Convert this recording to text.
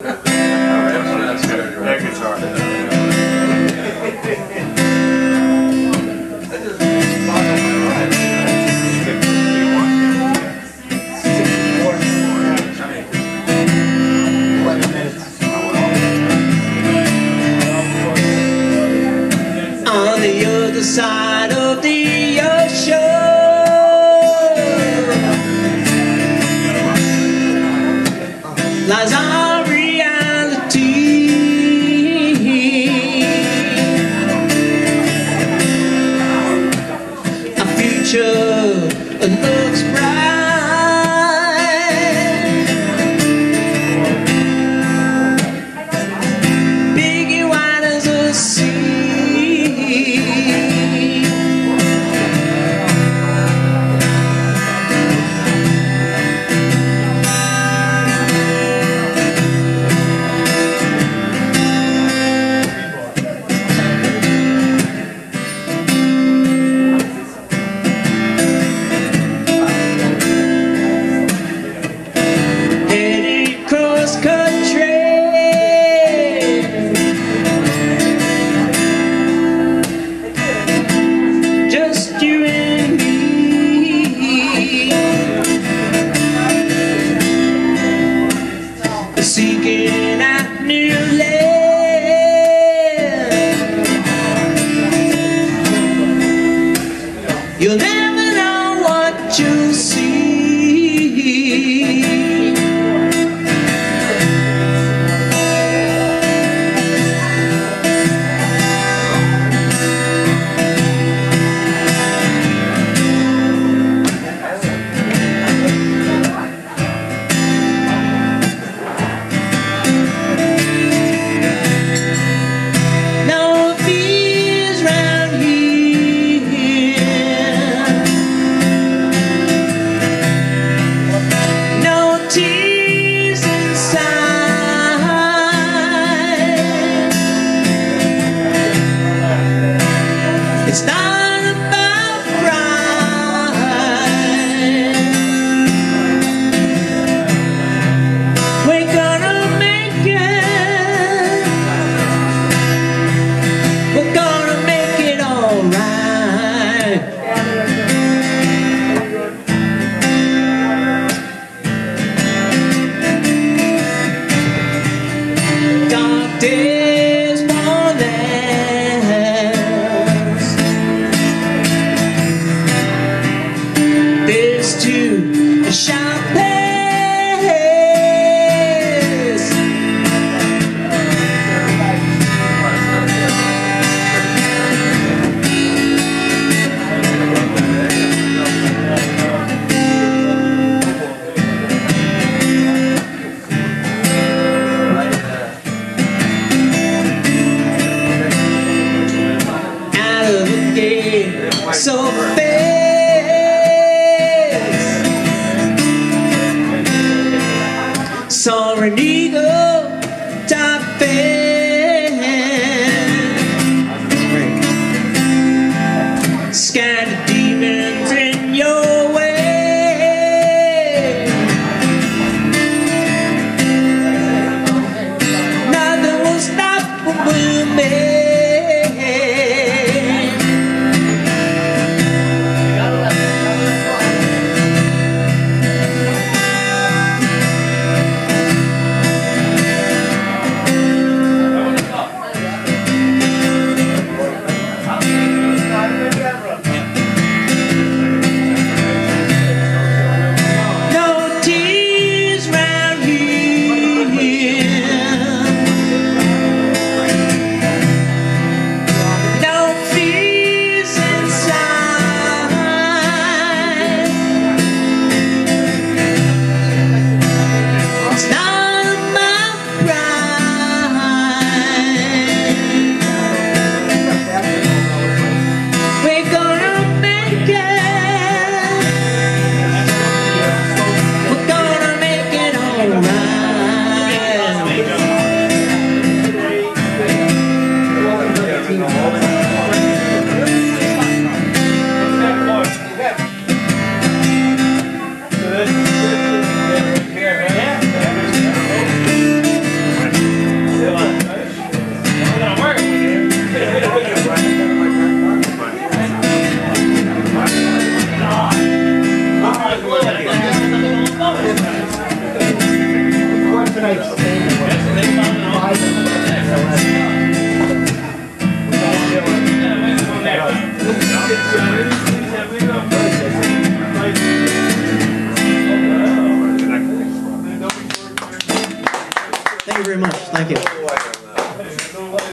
That guitar. On the other side of the ocean lies our reality. Our future looks bright. Big and wide as a sea. Seeking out new land. You'll never know what you'll see. It's not about pride. We're gonna make it. We're gonna make it all right. Dark days won't last. There's too a sharp pace. Out of the gate so fast. Saw an eagle top fan. Scared the demons in your way. Nothing will stop what we'll make. Thank you.